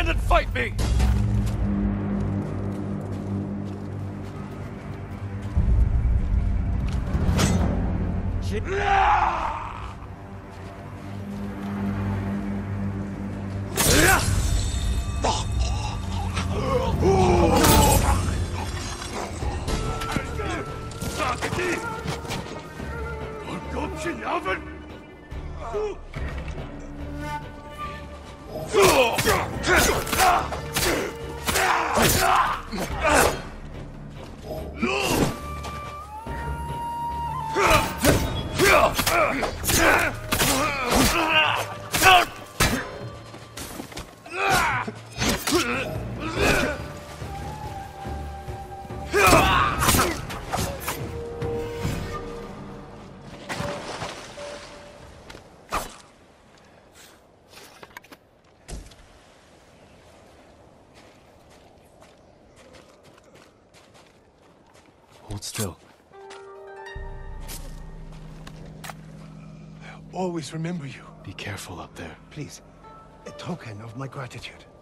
stand and fight me! Hold still. Always remember you. Be careful up there. Please, a token of my gratitude.